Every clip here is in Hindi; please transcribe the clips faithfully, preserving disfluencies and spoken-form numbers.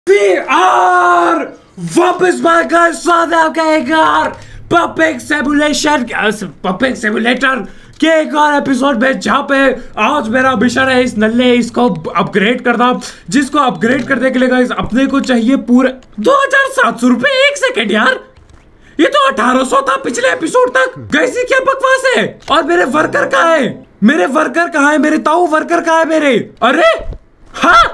वीआर वापस का स्वागत है आपका एक और पपिंग सिमुलेशन पपिंग सिमुलेटर के एक और एपिसोड में, जहाँ पे आज मेरा मिशन है इस नल्ले इसको अपग्रेड करना, जिसको अपग्रेड करने के लिए गाइस अपने को चाहिए पूरे दो हजार सात सौ रुपए। एक सेकेंड यार, ये तो अठारह सौ था पिछले एपिसोड तक। गाइस ये क्या बकवास है? और मेरे वर्कर कहाँ है? मेरे वर्कर कहाँ है? मेरे ताऊ वर्कर कहाँ है मेरे? अरे हाँ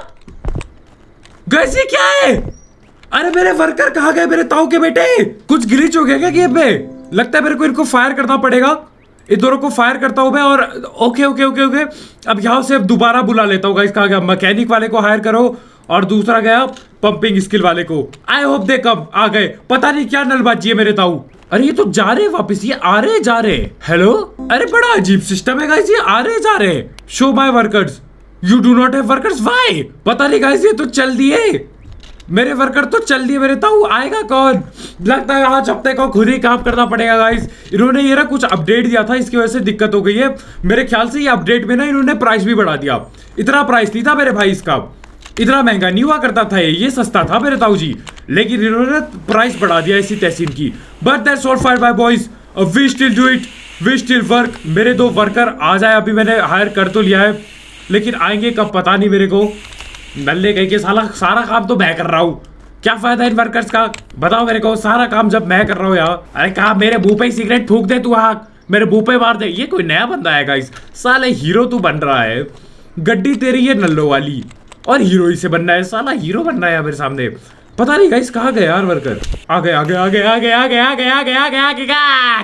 गाइस ये क्या है? अरे मेरे वर्कर कहाँ गए? मेरे ताऊ के बेटे कुछ ग्लिच हो गया क्या गेम में? लगता है मेरे को इनको फायर करना पड़ेगा। इन दोनों को फायर करता हूं मैं। और ओके ओके ओके ओके अब यहाँ से दोबारा बुला लेता हूँ गाइस। कहा गया मैकेनिक वाले को हायर करो और दूसरा गया पंपिंग स्किल वाले को। आई होप दे कम आ गए। पता नहीं क्या नलबाजी है मेरे ताऊ। अरे ये तो जा रहे वापस, ये आ रहे जा रहे। हेलो, अरे बड़ा अजीब सिस्टम है गाइस, ये आ रहे जा रहे। Show my workers, you do not have workers, why? पता नहीं गाइस, ये तो चल दिए मेरे वर्कर, तो चल दिए मेरे ताऊ। आएगा कौन? लगता है आज हफ्ते को खुद ही काम करना पड़ेगा गाइस। इन्होंने ये ना कुछ अपडेट दिया था, इसकी वजह से दिक्कत हो गई है मेरे ख्याल से। ये अपडेट में ना इन्होंने प्राइस भी बढ़ा दिया। इतना प्राइस नहीं था मेरे भाई, इसका इतना महंगा नहीं हुआ करता था ये ये सस्ता था मेरे ताऊ जी, लेकिन इन्होंने प्राइस बढ़ा दिया ऐसी तहसीन की। But that's all fine my boys, we still do it, we still work. मेरे दो वर्कर आ जाए, अभी मैंने हायर कर तो लिया है, लेकिन आएंगे कब पता नहीं मेरे को। नल्ले कहीं के साला सारा काम तो मैं कर रहा हूँ, क्या फायदा इन वर्कर्स का? बताओ मेरे को, सारा काम जब मैं कर रहा हूँ यार। अरे कहा मेरे मुंह पे ही सिगरेट फूक दे तू, आग मेरे मुंह पे मार दे। ये कोई नया बंदा है गाइस, साले हीरो तू बन रहा है। गड्डी तेरी ये नल्लो वाली, और हीरो ही से बनना है, साला हीरो बनना है मेरे सामने। पता नहीं गाइस कहाँ गए यार वर्कर। आ गए आ गए आ गए आ गए आ गए आ गए आ गए आ गए आ गए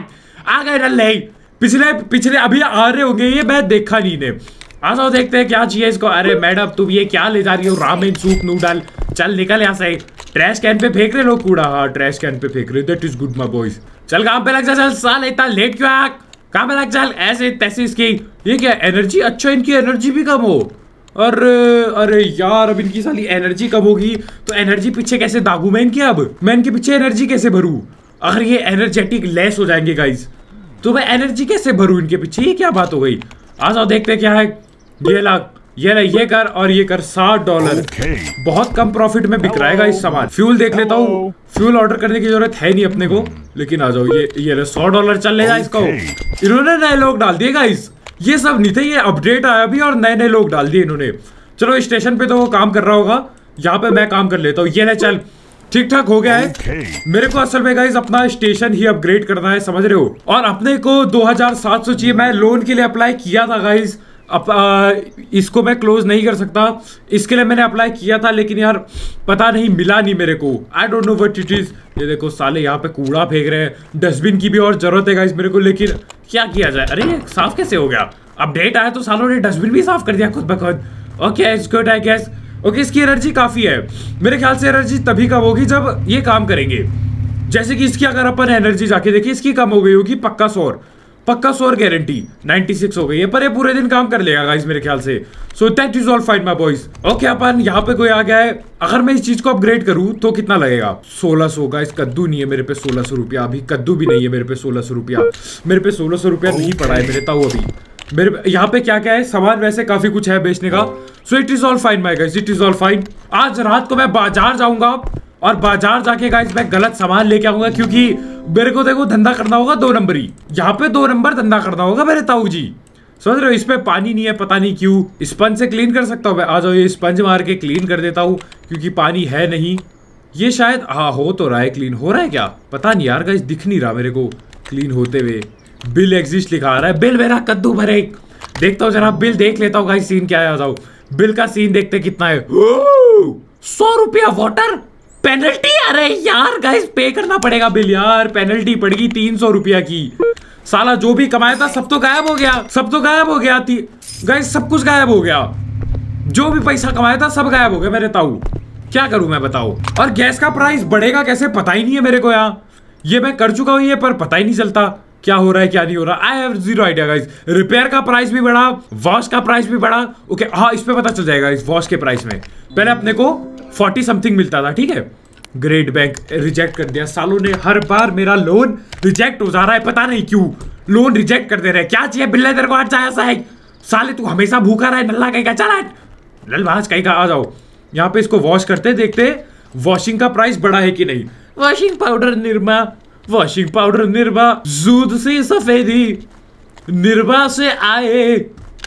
आ गए नल्ले। पिछले पिछले अभी आ रहे होंगे ये, मैं देखा नहीं ने। आ जाओ देखते हैं क्या चाहिए इसको। अरे मैडम तुम ये क्या ले जा रही हो? रामेन सूप नूडल, चल निकल यहाँ से। ट्रैश कैन पे फेंक रहे लोग कूड़ा। हाँ ट्रैश कैन पे फेंक रहे, that is good my boys. चल काम पे लग जा, चल साल इतना लेट क्यों आया? काम पे लग चल। ऐसे तैसे इसकी ये क्या एनर्जी? अच्छा इनकी एनर्जी भी कम हो। अरे अरे यार, अब इनकी साली एनर्जी कम होगी तो एनर्जी पीछे कैसे दागू मैं इनके? अब मैं इनके पीछे एनर्जी कैसे भरूं? अगर ये एनर्जेटिक लेस हो जाएंगे गाइस तो मैं एनर्जी कैसे भरूं इनके पीछे? ये क्या बात हो गई? आ जाओ देखते हैं क्या है। ये लाख ये ये कर और ये कर साठ डॉलर okay. बहुत कम प्रॉफिट में बिक रहा है इस सामान। फ्यूल देख लेता हूँ, फ्यूल ऑर्डर करने की जरूरत है नहीं अपने को, लेकिन आ जाओ। ये ये सौ डॉलर चल लेगा इसको। इन्होंने नए लोग डाल दिए गाइस, ये सब नहीं थे, ये अपडेट आया भी और नए नए लोग डाल दिए इन्होंने। चलो स्टेशन पे तो वो काम कर रहा होगा, यहाँ पे मैं काम कर लेता हूँ। ये ले चल, ठीक ठाक हो गया है okay. मेरे को असल में गाइस अपना स्टेशन ही अपग्रेड करना है, समझ रहे हो? और अपने को दो हजार सात सौ चाहिए। मैं लोन के लिए अप्लाई किया था गाइस, अब आ, इसको मैं क्लोज नहीं कर सकता, इसके लिए मैंने अप्लाई किया था, लेकिन यार पता नहीं मिला नहीं मेरे को। I don't know what it is. ये देखो साले यहाँ पे कूड़ा फेंक रहे हैं, डस्टबिन की भी और जरूरत है गाइस मेरे को, लेकिन क्या किया जाए? अरे ये साफ कैसे हो गया? अपडेट आया तो सालों ने डस्टबिन भी साफ कर दिया खुद ब खुद। Okay it's good I guess. Okay इसकी एनर्जी काफी है, मेरे ख्याल से एनर्जी तभी कम होगी जब ये काम करेंगे। जैसे कि इसकी अगर अपन एनर्जी जाके देखिए, इसकी कम हो गई होगी पक्का सौर, पक्का सौर गारंटी छियानवे हो गई है, पर ये पूरे दिन काम कर लेगा गाइस मेरे ख्याल से। So that is all fine my boys. Okay अपन यहाँ पे कोई आ गया है। अगर मैं इस चीज को अपग्रेड करूँ तो कितना लगेगा? सोलह सौ गाइस। कद्दू नहीं है मेरे पे सोलह सौ रुपया, अभी कद्दू भी नहीं है मेरे पे सोलह सौ रुपया। मेरे पे सोलह सौ रुपया नहीं पड़ा है मेरे ताऊ अभी। मेरे यहाँ पे क्या क्या है सामान? वैसे काफी कुछ है बेचने का। So it is all fine my guys, it is all fine. आज रात को मैं बाजार जाऊंगा और बाजार जाके गाइस मैं गलत सामान लेके आऊंगा, क्योंकि मेरे को देखो धंधा करना होगा दो नंबरी। यहाँ पे दो नंबर धंधा करना होगा मेरे ताऊ जी, समझ रहे हो? इस पे पानी नहीं है, पता नहीं क्यों। स्पंज से क्लीन कर सकता हूँ मैं, आ जाओ ये स्पंज मार के क्लीन कर देता हूँ, क्योंकि पानी है नहीं। ये शायद हाँ हो तो रहा है, क्लीन हो रहा है क्या पता नहीं यार गाइस, दिख नहीं रहा मेरे को क्लीन होते हुए। बिल एग्जिस्ट लिखा आ रहा है, बिल मेरा कद्दू भरे। देखता हूँ जरा बिल देख लेता हूँ गाइस, सीन क्या है। आ जाओ बिल का सीन देखते कितना है। सौ रुपया वाटर पेनल्टी। अरे यार गाइस पे करना पड़ेगा बिल यार, पेनल्टी पड़ेगी तीन सौ रुपया की। साला जो भी कमाया था सब तो गायब हो गया, सब तो गायब हो गया थी गाइस, सब कुछ गायब हो गया। जो भी पैसा कमाया था सब गायब हो गया मेरे ताऊ। क्या करूं मैं बताओ? और गैस का प्राइस बढ़ेगा कैसे पता ही नहीं है मेरे को यार। ये मैं कर चुका हूं ये, पर पता ही नहीं चलता क्या हो रहा है क्या नहीं हो रहा। I have zero idea guys. Repair का प्राइस भी बढ़ा, वॉश का प्राइस भी बढ़ा। ओके हाँ इस पे पता चल जाएगा इस वॉश के प्राइस में। पहले अपने को फोर्टी समथिंग मिलता था, ठीक है। ग्रेट बैंक रिजेक्ट कर दिया सालों ने। हर बार मेरा लोन रिजेक्ट हो जा रहा है, पता नहीं क्यों लोन रिजेक्ट कर दे रहे हैं। क्या चाहिए बिल्ले तेरे को? हट जाए साहब, साले तू हमेशा भूखा रहा है नल्ला कहीं का। चल नलबाज कहीं का। आ जाओ यहाँ पे इसको वॉश करते देखते वॉशिंग का प्राइस बढ़ा है कि नहीं। Washing powder Nirma, washing powder Nirma, दूध से सफेदी निरमा से आए,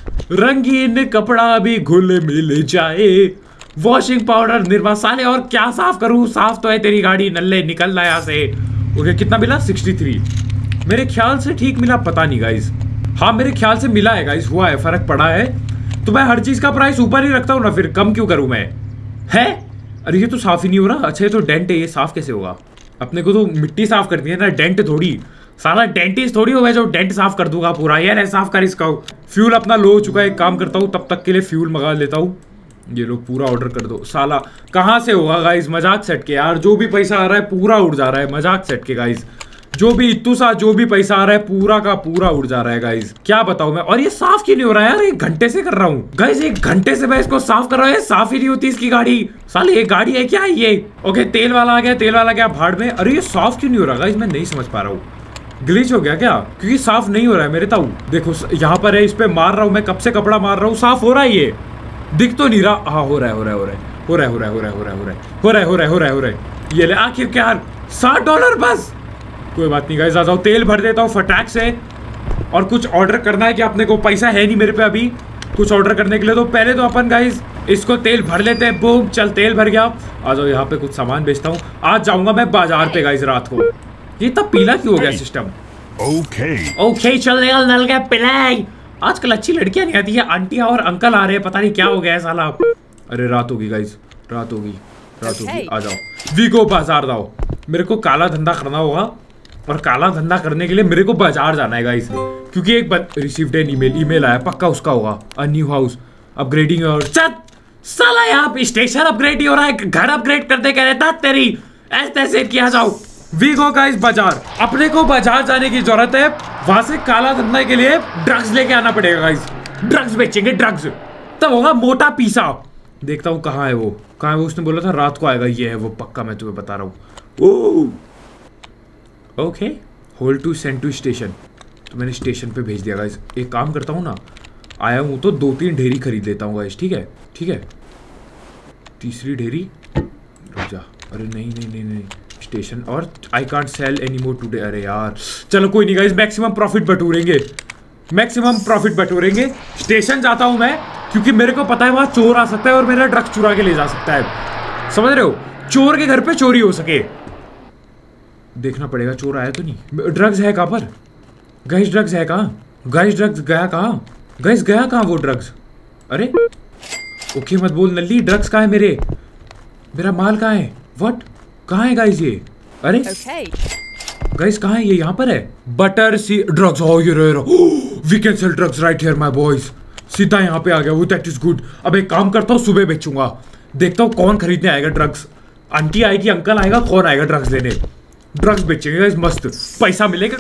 रंगीन कपड़ा भी घुल मिल जाए। वॉशिंग पाउडर निरमा साले, और क्या साफ करूं, साफ तो है तेरी गाड़ी, नल्ले निकल रहा यहाँ से। ओके कितना मिला, सिक्सटी थ्री मेरे ख्याल से ठीक मिला, पता नहीं गाइज। हाँ मेरे ख्याल से मिला है गाइज, हुआ है, फर्क पड़ा है। तो मैं हर चीज का प्राइस ऊपर ही रखता हूँ ना, फिर कम क्यों करूं मैं, है। अरे ये तो साफ ही नहीं हो रहा। अच्छा ये तो डेंट है, ये साफ कैसे होगा। अपने को तो मिट्टी साफ करनी है ना, डेंट थोड़ी। साला डेंटिस्ट थोड़ी हो गया जो डेंट साफ कर दूंगा पूरा। यार साफ कर इसका। फ्यूल अपना लो हो चुका है, एक काम करता हूँ तब तक के लिए फ्यूल मंगा लेता हूँ। ये लोग पूरा ऑर्डर कर दो। साला कहाँ से होगा गाइज, मजाक सेट के यार, जो भी पैसा आ रहा है पूरा उड़ जा रहा है, मजाक सेट के गाइज। जो भी इतू सा जो भी पैसा आ रहा है पूरा का पूरा उड़ जा रहा है गाइज, क्या बताऊं मैं। और ये साफ क्यों नहीं हो रहा है यार, एक घंटे से कर रहा हूँ गाइज, एक घंटे से मैं इसको साफ कर रहा हूँ, साफ ही नहीं होती इसकी गाड़ी। साले ये गाड़ी है क्या ये। ओके तेल वाला आ गया, तेल वाला गया भाड़ में। अरे ये साफ क्यों नहीं हो रहा गाइज, मैं नहीं समझ पा रहा हूँ, ग्लिच हो गया क्या, क्योंकि साफ नहीं हो रहा है मेरे ताऊ। देखो यहाँ पर है, इस पे मार रहा हूँ मैं, कब से कपड़ा मार रहा हूँ, साफ हो रहा है ये, दिख तो नहीं रहा। हाँ हो रहा है हो रहा है हो रहा है हो रहा है हो रहा है हो रहा है हो रहा है हो रहा है हो रहा है हो रहा है हो रहा है हो रहा है। ये ले आखिर क्या साठ डॉलर बस, कोई बात नहीं गाइस, आ जाओ तेल भर देता हूँ फटाक से। और कुछ ऑर्डर करना है कि अपने को, पैसा है नहीं मेरे पे अभी कुछ ऑर्डर करने के लिए, तो पहले तो अपन गाइस इसको तेल भर लेते हैं। बूम, चल तेल भर गया। आ जाओ यहाँ पे कुछ सामान बेचता हूँ। आज जाऊंगा मैं बाजार पे गाइस रात को। ये तब पीला क्यों हो गया सिस्टम। ओके ओके चल रहा नल गया पिलाई। आजकल अच्छी लड़कियां नहीं आती है, आंटियां और अंकल आ रहे हैं, पता नहीं क्या हो गया है साला। अरे रात होगी गाइस, रात होगी रात होगी। आ जाओ वीगो बाजार जाओ, मेरे को काला धंधा करना होगा। और काला धंधा करने के लिए मेरे को बाजार जाना है गाइस, क्योंकि एक रिसीव्ड एन ईमेल ईमेल आया, पक्का उसका होगा। A new house upgrading. और चल साला यहाँ पे स्टेशन अपग्रेड ही हो रहा है, घर अपग्रेड करते कह रहे तेरी ऐसे ऐसे किया। जाओ वीगो गाइस बाजार, अपने को बाजार जाने की जरूरत है। वहां से काला धंधा के लिए ड्रग्स लेके आना पड़ेगा गाइस, ड्रग्स बेचेंगे ड्रग्स, तब होगा मोटा पीसा। देखता हूँ कहाँ है वो, कहाँ है वो, उसने बोला था रात को आएगा, ये है वो पक्का, मैं तुम्हें बता रहा हूँ। Okay hold to send to station, तो मैंने स्टेशन पे भेज दिया गाइस। एक काम करता हूँ ना, आया हूँ तो दो तीन ढेरी खरीद लेता हूँ गाइस, ठीक है ठीक है। तीसरी ढेरी, रुक जा, अरे नहीं नहीं नहीं नहीं स्टेशन, और I can't sell any more today. अरे यार चलो कोई नहीं गाइस, मैक्सिमम प्रॉफिट बटोरेंगे, मैक्सिमम प्रॉफिट बटोरेंगे। स्टेशन जाता हूँ मैं, क्योंकि मेरे को पता है वहाँ चोर आ सकता है और मेरा ड्रग्स चुरा के ले जा सकता है, समझ रहे हो। चोर के घर पे चोरी हो सके, देखना पड़ेगा चोर आया तो नहीं। ड्रग्स है कहाँ पर गाइस, ड्रग्स है कहाँ गाइस, ड्रग्स गया कहाँ गाइस, गया कहाँ वो ड्रग्स। अरे ओके मत बोल नल्ली, ड्रग्स कहाँ है मेरे, मेरा माल कहाँ है, व्हाट कहाँ है गाइस ये। अरे गाइस कहाँ है ये, यहाँ पर है। बटर सी ड्रग्स, हो ये रहा, we can sell drugs right here my boys. सीधा यहाँ पे आ गया वो, दैट इज गुड। अब एक काम करता हूँ, सुबह बेचूंगा, देखता हूँ कौन खरीदने आएगा ड्रग्स। आंटी आएगी, अंकल आएगा, कौन आएगा ड्रग्स लेने। ड्रग्स बेचेंगे मस्त, पैसा मिलेगा।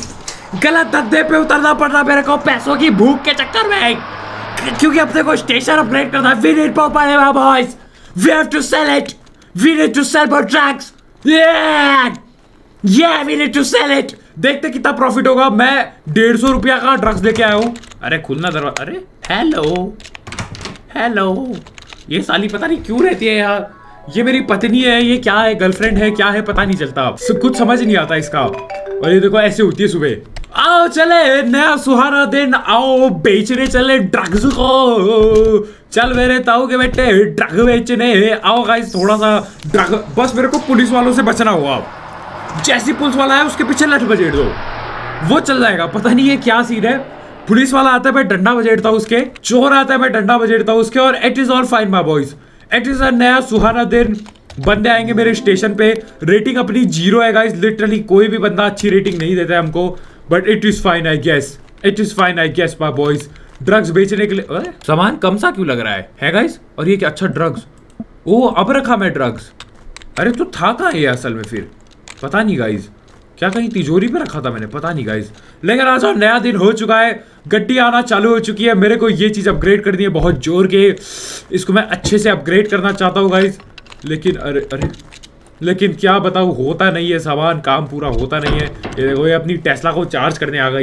गलत धंधे पे उतरना पड़ रहा मेरे को, पैसों की भूख के चक्कर में, क्योंकि अपने को स्टेशन अपग्रेड करना है। We need popular boys, we have to sell it, we need to sell more drugs, yeah yeah we need to sell it। देखते कितना प्रॉफिट होगा। मैं डेढ़ सौ रुपया का ड्रग्स लेके आया हूँ। अरे खुलना दरवाजा, अरे हेलो हेलो, ये साली पता नहीं क्यों रहती है यार। ये मेरी पत्नी है, ये क्या है, गर्लफ्रेंड है, क्या है पता नहीं चलता, कुछ समझ नहीं आता इसका। और ये देखो ऐसे होती है सुबह। आओ चले नया सुहाना दिन, आओ बेचने चले ड्रग्स को, चल मेरे ताऊ के बेटे ड्रग बेचने आओ गाइस। थोड़ा सा ड्रग, बस मेरे को पुलिस वालों से बचना होगा। जैसी पुलिस वाला है उसके पीछे लठ बजेड़ दो, वो चल जाएगा। पता नहीं ये क्या सीन है, पुलिस वाला आता है मैं डंडा बजेड़ता हूँ उसके, चोर आता है मैं डंडा बजेड़ता हूँ उसके, और it is all fine my boys, it is a नया सुहाना दिन। बंदे आएंगे मेरे स्टेशन पे, रेटिंग अपनी जीरो है गाइस, लिटरली कोई भी बंदा अच्छी रेटिंग नहीं देता है हमको, but it is fine I guess, it is fine I guess my boys. Drugs बेचने के लिए सामान कम सा क्यों लग रहा है, है गाइस। और ये क्या, अच्छा ड्रग्स, ओ अब रखा मैं ड्रग्स। अरे तो था कहाँ ये असल में, फिर पता नहीं गाइस, क्या कहीं तिजोरी पे रखा था मैंने, पता नहीं गाइस। लेकिन आज नया दिन हो चुका है, गड्डी आना चालू हो चुकी है। मेरे को ये चीज़ अपग्रेड करनी है बहुत जोर के, इसको मैं अच्छे से अपग्रेड करना चाहता हूँ गाइस। लेकिन अरे अरे लेकिन क्या बताऊँ, होता नहीं है सामान, काम पूरा होता नहीं है। ये देखो ये अपनी टेस्ला को चार्ज करने आ गई।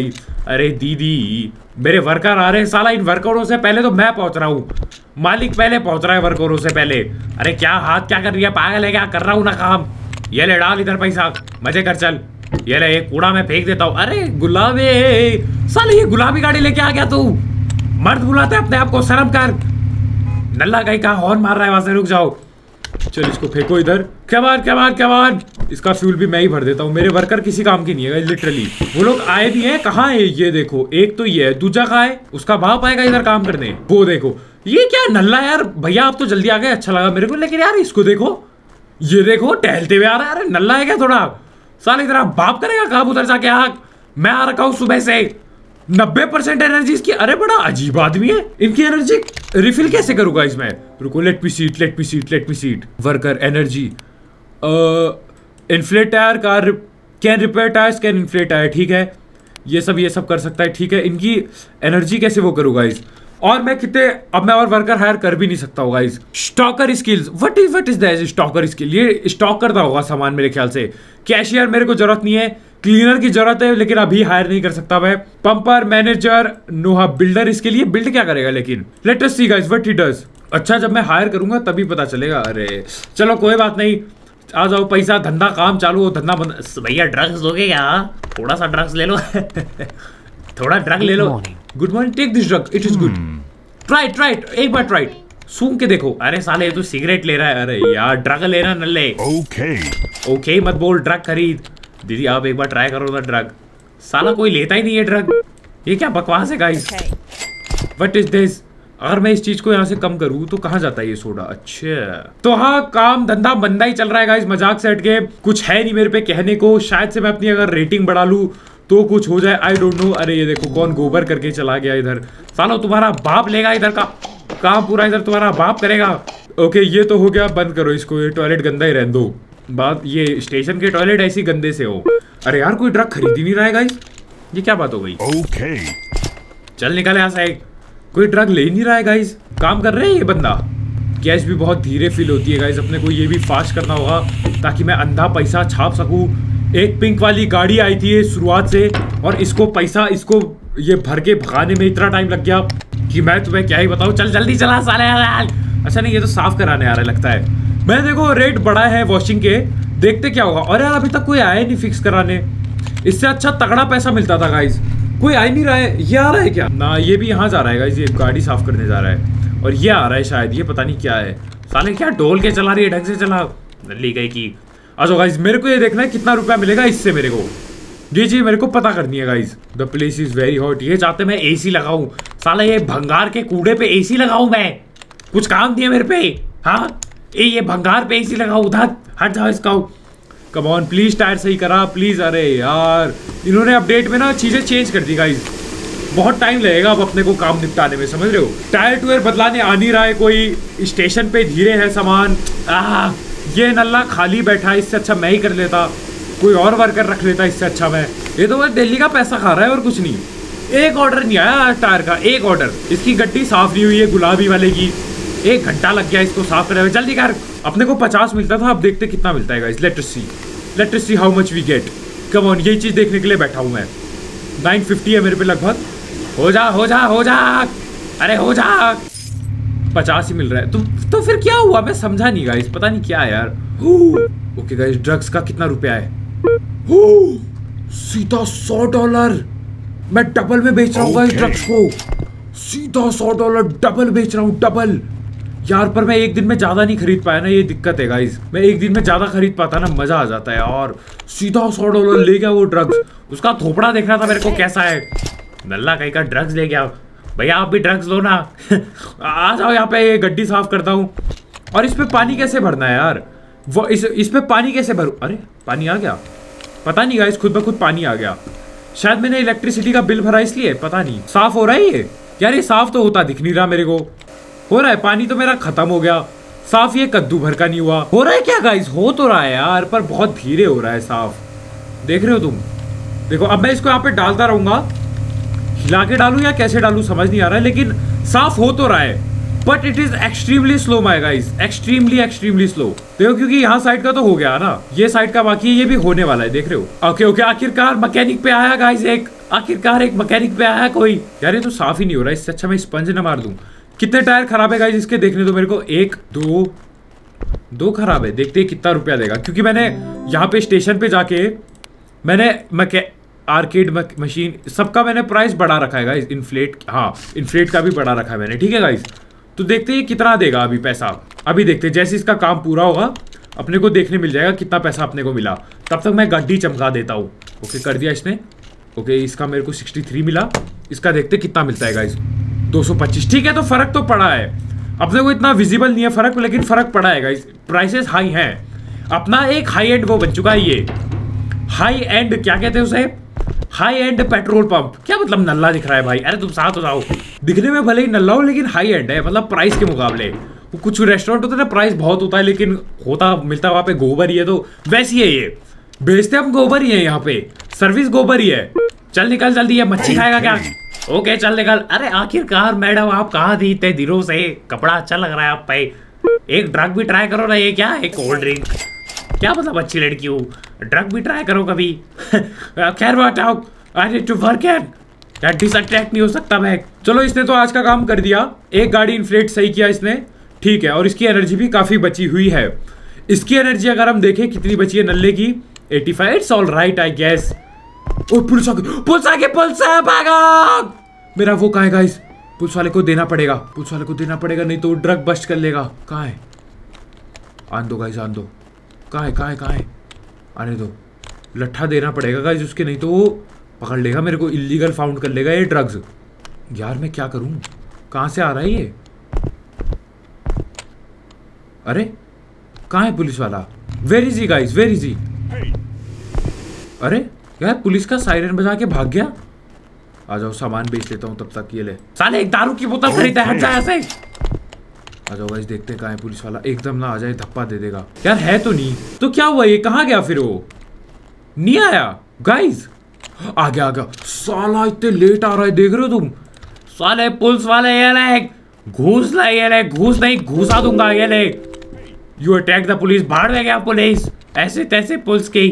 अरे दीदी, मेरे वर्कर आ रहे हैं साला, इन वर्करों से पहले तो मैं पहुंच रहा हूँ। मालिक पहले पहुंच रहा है वर्करों से पहले। अरे क्या हाथ क्या कर रही है, पागल है क्या? कर रहा हूँ ना काम। ये ले डाल इधर पैसा, मजे कर चल। ये ले, एक कूड़ा मैं फेंक देता हूँ। अरे गुलाबी साले, ये गुलाबी गाड़ी लेके आ गया तू। मर्द बुलाते अपने आप को, शर्म कर। नल्ला कहीं का हॉर्न मार रहा है वहां से, रुक जाओ। चल इसको फेंको इधर। कमान कमान कमान, इसका फ्यूल भी मैं ही भर देता हूँ। मेरे वर्कर किसी काम की नहीं है लिटरली। वो लोग आए भी हैं, कहाँ है ये देखो। एक तो ये है, दूसरा कहाँ है? उसका बाप आएगा इधर काम करने। वो देखो, ये क्या नल्ला यार। भैया आप तो जल्दी आ गए, अच्छा लगा मेरे को। लेकिन यार इसको देखो, ये देखो टहलते हुए आ रहा है। अरे नल्ला है क्या थोड़ा? साले इधर बाप करेगा काम उधर जाके। आग मैं आ रखा हूँ सुबह से, नब्बे परसेंट एनर्जी इसकी। अरे बड़ा अजीब आदमी है, इनकी एनर्जी रिफिल कैसे करूंगा इसमें? रुको, let me seat let me seat let me seat. Worker energy, inflate tyre car can repair tyres can inflate tyre, ठीक है। ये सब ये सब कर सकता है, ठीक है। इनकी एनर्जी कैसे वो करूंगा इस? और मैं कितने, अब मैं और वर्कर हायर कर भी नहीं सकता होगा इस। Stalker skills, what is what is that stalker skill? ये स्टॉक करता होगा सामान मेरे ख्याल से। कैशियर मेरे को जरूरत नहीं है, क्लीनर की जरूरत है लेकिन अभी हायर नहीं कर सकता मैं। पंपर, मैनेजर, नोहा, बिल्डर, इसके लिए बिल्ड क्या करेगा लेकिन? Let us see guys what he does. अच्छा जब मैं हायर करूंगा तभी पता चलेगा। अरे चलो कोई बात नहीं, आ जाओ, पैसा धंधा काम चालू हो, धंधा बंद। भैया ड्रग्स दोगे क्या? थोड़ा सा ड्रग्स ले लो थोड़ा ड्रग ले लो। Good morning, take this drug, it is good. Try try एक बार ट्राई, सूंघ के देखो। अरे साले तू सिगरेट ले रहा है। अरे यार ड्रग लेना नल्ले। ओके ओके मत बोल, ड्रग खरीद। दीदी आप एक बार ट्राई करो ना ड्रग। साला कोई लेता ही नहीं है ड्रग, ये क्या बकवास है गाइस। What is this? अगर मैं इस चीज को यहाँ से कम करूँ तो कहाँ जाता है ये सोडा? अच्छा तो हाँ, काम धंधा बंदा ही चल रहा है गाइस, मजाक से हटके कुछ है नहीं मेरे पे कहने को। शायद से मैं अपनी अगर रेटिंग बढ़ा लूँ तो कुछ हो जाए, आई डोंट नो। अरे ये देखो कौन गोबर करके चला गया इधर। सालो तुम्हारा बाप लेगा इधर का काम पूरा, इधर तुम्हारा बाप करेगा। ओके ये तो हो गया, बंद करो इसको, ये टॉयलेट गंदा ही रहने दो। बात ये स्टेशन के टॉयलेट ऐसी गंदे से हो। अरे यार कोई ड्रग खरीद ही नहीं रहा है गाइस, ये क्या बात हो गई? ओके चल निकल यहाँ से, कोई ड्रग ले ही नहीं रहा है गाइस। काम कर रहे हैं ये बंदा। गैस भी बहुत धीरे फील होती है गाइस, अपने को ये भी फास्ट करना होगा ताकि मैं अंधा पैसा छाप सकूं। एक पिंक वाली गाड़ी आई थी शुरुआत से, और इसको पैसा इसको ये भर के भगाने में इतना टाइम लग गया कि मैं तुम्हें क्या ही बताऊं। चल जल्दी चला साले। अच्छा नहीं, ये तो साफ कराने आ रहा है लगता है। मैं देखो रेट बढ़ा है वॉशिंग के, देखते क्या होगा। और यार अभी तक कोई आया नहीं फिक्स कराने, इससे अच्छा तगड़ा पैसा मिलता था गाइस। कोई आ ही नहीं रहा है। ये आ रहा है क्या? ना ये भी यहाँ जा रहा है गाइस, ये गाड़ी साफ करने जा रहा है। और ये आ रहा है शायद, ये पता नहीं क्या है। साले क्या डोल के चला रही है, ढंग से चला। नल्ली गई की। अच्छा गाइस मेरे को ये देखना है कितना रुपया मिलेगा इससे मेरे को। जी जी मेरे को पता करनी है guys. The place is very hot. ये चाहते मैं एसी लगाऊं, साला ये भंगार के कूड़े पे एसी लगाऊं मैं? कुछ काम दिए मेरे पे? हाँ ये भंगार पे एसी लगाऊं? उधर हट जाओ इसका। कम ऑन प्लीज, टायर सही करा प्लीज। अरे यार इन्होंने अपडेट में ना चीजें चेंज कर दी गाइस, बहुत टाइम लगेगा अब अपने को काम निपटाने में, समझ रहे हो। टायर टूयर बदलाने आ नहीं रहा है कोई, स्टेशन पे धीरे है सामान। आ, ये नल्ला खाली बैठा है, इससे अच्छा मैं ही कर लेता, कोई और वर्कर रख लेता इससे अच्छा मैं। ये तो मैं दिल्ली का पैसा खा रहा है और कुछ नहीं। एक ऑर्डर नहीं आया टायर का, एक ऑर्डर। इसकी गड्डी साफ नहीं हुई है गुलाबी वाले की, एक घंटा लग गया इसको साफ करने में। जल्दी कर। अपने को पचास मिलता था, अब देखते कितना मिलता है guys. Let us see let us see how much we get. Come on, यही चीज देखने के लिए बैठा हूं मैं। नाइन फिफ्टी है मेरे पे लगभग। हो जा हो जा हो जा, अरे हो जा। पचास ही मिल रहा है तो तो फिर क्या हुआ? मैं समझा नहीं गाइस, पता नहीं क्या है यार। ओके गाइस ड्रग्स का कितना रुपया है? सीधा सौ डॉलर। मैं डबल में बेच रहा हूँ गाइस ड्रग्स को, सीधा सौ डॉलर डबल बेच रहा हूँ, डबल यार। पर मैं एक दिन में ज्यादा नहीं खरीद पाया ना, ये दिक्कत है गाइस। मैं एक दिन में ज्यादा खरीद पाता ना, मजा आ जाता है। और सीधा सौ डॉलर ले गया वो ड्रग्स। उसका थोपड़ा देखना था मेरे को कैसा है। नल्ला कहीं का ड्रग्स ले गया। भैया आप भी ड्रग्स लो ना आ जाओ यहाँ पे, ये गड्डी साफ करता हूँ। और इस पे पानी कैसे भरना है यार? वो इस इस पे पानी कैसे भरूं? अरे पानी आ गया, पता नहीं गाइस, खुद ब खुद पानी आ गया। शायद मैंने इलेक्ट्रिसिटी का बिल भरा इसलिए, पता नहीं। साफ हो रहा है ये यार, ये साफ तो होता दिख नहीं रहा मेरे को। हो रहा है, पानी तो मेरा खत्म हो गया साफ, ये कद्दू भर का नहीं हुआ। हो रहा है क्या गाइस? हो तो रहा है यार, पर बहुत धीरे हो रहा है साफ, देख रहे हो तुम। देखो अब मैं इसको यहाँ पे डालता रहूंगा, हिला के डालू या कैसे डालू समझ नहीं आ रहा है, लेकिन साफ हो तो रहा है। But it is extremely slow my guys, extremely extremely slow. देखो क्योंकि यहाँ साइड का तो हो गया ना, ये साइड का बाकी है, ये भी होने वाला है, देख रहे हो। ओके ओके आखिरकार मैकेनिक पे आया गाइस एक। आखिरकार एक मैकेनिक पे आया कोई। यार ये तो साफ ही नहीं हो रहा, इससे अच्छा मैं स्पंज ना मार दूं। कितने टायर खराब है गाइस इसके, देखने दो मेरे को। एक दो दो खराब है, देखते हैं कितना रुपया देगा। क्योंकि मैंने यहाँ पे स्टेशन पे जाके मैंने मैके आर्केड मशीन सबका मैंने प्राइस बढ़ा रखा है गाइस। इन्फ्लेट, हाँ इन्फ्लेट का भी बढ़ा रखा है मैंने, ठीक है गाइस। तो देखते हैं कितना देगा अभी पैसा, अभी देखते हैं। जैसे इसका काम पूरा होगा अपने को देखने मिल जाएगा कितना पैसा अपने को मिला। तब तक मैं गड्डी चमका देता हूँ। ओके कर दिया इसने। ओके इसका मेरे को सिक्सटी थ्री मिला, इसका देखते कितना मिलता है गाइस। दो सौ पच्चीस, ठीक है। तो फर्क तो पड़ा है अपने को, इतना विजिबल नहीं है फर्क, लेकिन फर्क पड़ा है गाइस। प्राइसेस हाई हैं, अपना एक हाई एंड वो बन चुका है ये। हाई एंड क्या कहते हैं उसे, हाई एंड पेट्रोल पंप। क्या मतलब नल्ला दिख रहा है भाई, अरे तुम साथ हो जाओ। दिखने में भले ही नल्ला हो लेकिन हाई एंड है, मतलब प्राइस के मुकाबले। कुछ रेस्टोरेंट होते हैं ना प्राइस बहुत होता है लेकिन होता मिलता वहां पे गोबर ही है, तो वैसी है ये। बेचते हम गोबर ही है यहाँ पे, सर्विस गोबर ही है। चल निकल जल्दी, ये मच्छी खाएगा क्या? ओके चल निकल। अरे आखिरकार मैडम आप कहाँ थी इतने दिनों से, कपड़ा अच्छा लग रहा है आप पे। एक ड्रग भी ट्राई करो ना, ये क्या है कोल्ड ड्रिंक, क्या मतलब अच्छी लड़की हो, ड्रग भी ट्राई करो कभी। खैर बात आओ, आई टू वर्क एट यार, डिसअट्रैक्ट नहीं हो सकता मैं। चलो इसने तो आज का काम कर दिया, एक गाड़ी इन्फ्लेट सही किया इसने, ठीक है। और इसकी एनर्जी भी काफी बची हुई है। इसकी एनर्जी अगर हम देखें कितनी बची है नल्ले की, पचासी। It's all right I guess. ओ पुलिस आ गई, पुलिस आ गई, पुलिस आ भागो। मेरा वो कहाँ है गाइस, पुलिस वाले को देना पड़ेगा, पुलिस वाले को देना पड़ेगा, नहीं तो ड्रग बस्ट कर लेगा। कहाँ है, आन दो गाइस आन दो। कहाँ है कहाँ है कहाँ है, आने दो। लट्ठा देना पड़ेगा गाइस उसके, नहीं तो वो पकड़ लेगा मेरे को, इलीगल फाउंड कर लेगा ये ड्रग्स। यार मैं क्या करूं, कहाँ से आ रहा है ये? अरे कहाँ है पुलिस वाला, where is he guys, where is he? अरे यार पुलिस का सायरन बजा के भाग गया। आ जाओ सामान बेच लेता हूँ तब तक। ये ले साले एक दारू की बोतल खरीदा है, हट जा ऐसे। आ जाओ गाइस देखते हैं कहाँ है पुलिस वाला, एकदम ना आ जाए धप्पा दे देगा। यार है तो नहीं, तो क्या हुआ ये कहाँ गया फिर? वो नहीं आया गाइस, आ गया आ गया। साला इतने लेट आ रहा है, देख रहे हो तुम? साले पुलिस वाले ये ले घूस ला, ये ले घूस नहीं घूसा दूंगा, ये ले। यू अटैक द पुलिस, भाड़ में गया पुलिस, ऐसे तैसे पुलिस की।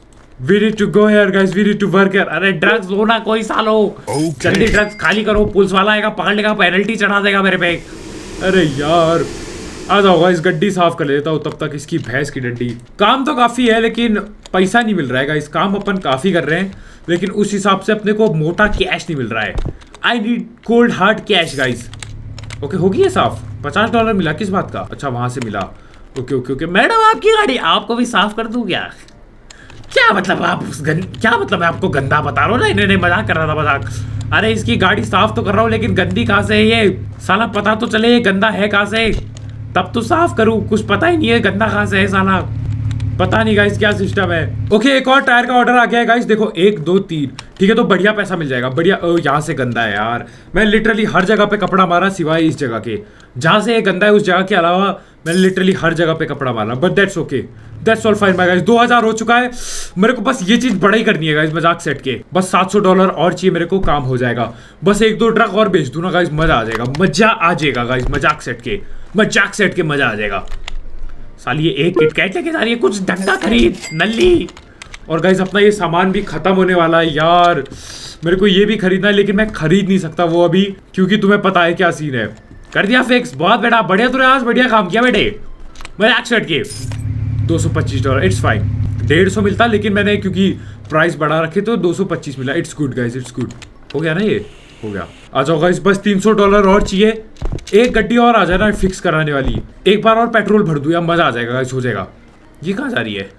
We need to go here guys, we need to work here। अरे ड्रग्स लो ना कोई सालो, okay। जल्दी ड्रग्स खाली करो, पुलिस वाला आएगा पकड़ लेगा, पेनल्टी चढ़ा देगा मेरे पे। अरे यार आ जाओ गाइस, गड्डी साफ कर लेता हूँ तब तक इसकी भैंस की डंडी। काम तो काफी है लेकिन पैसा नहीं मिल रहा है गाइस। काम अपन काफी कर रहे हैं लेकिन उस हिसाब से अपने को मोटा कैश नहीं मिल रहा है। I need cold hard cash guys. Okay हो गई है साफ, पचास डॉलर मिला, किस बात का? अच्छा वहां से मिला। ओके ओके ओके मैडम आपकी गाड़ी, आपको भी साफ कर दूं क्या? क्या मतलब आप क्या मतलब मैं आपको गंदा बता रहा हूँ ना? इन्हें मजाक कर रहा था, मजाक। अरे इसकी गाड़ी साफ तो कर रहा हूँ लेकिन गंदी कहाँ से है ये? साला पता तो चले ये गंदा है कहाँ से, तब तो साफ करूँ। कुछ पता ही नहीं है गंदा कहाँ से है, साला पता नहीं गाइस क्या सिस्टम है। ओके एक और टायर का ऑर्डर आ गया है गाइस, देखो एक दो तीन, ठीक है। तो बढ़िया पैसा मिल जाएगा, बढ़िया। यहाँ से गंदा है यार, मैं लिटरली हर जगह पे कपड़ा मारा सिवाय इस जगह के। जहाँ से ये गंदा है उस जगह के अलावा मैंने लिटरली हर जगह पे कपड़ा मारा, but that's okay, that's all fine my guys. दो हज़ार हो चुका है, मेरे को बस ये चीज बड़ा ही करनी है गाइस, मजाक सेट के। बस सात सौ डॉलर और चाहिए मेरे को, काम हो जाएगा। बस एक दो ट्रक और बेच दूं ना गाइस, मजा आ जाएगा, मजा आ जाएगा गाइस। मजाक सेट के, मजाक सेट के मजा आ जाएगा। साली ये एक किटकैट लेके जा रही है, कुछ डंडा खरीद नल्ली। और गाइस अपना ये सामान भी खत्म होने वाला है यार, मेरे को ये भी खरीदना है लेकिन मैं खरीद नहीं सकता वो अभी, क्योंकि तुम्हें पता है क्या सीन है। कर दिया फिक्स, बहुत बेटा बढ़िया, तूने आज बढ़िया काम किया बेटे। मजाक सेट के दो सौ पच्चीस डॉलर, इट्स फाइन। डेढ़ सौ मिलता लेकिन मैंने क्योंकि प्राइस बढ़ा रखे तो दो सौ पच्चीस मिला। It's good guys, it's good. हो गया ना, ये हो गया। आ जाओ गाइस, बस तीन सौ डॉलर और चाहिए, एक गड्डी और आ जाए ना फिक्स कराने वाली। एक बार और पेट्रोल भर दूं या मजा आ जाएगा गाइस, हो जाएगा। ये कहाँ जा रही है?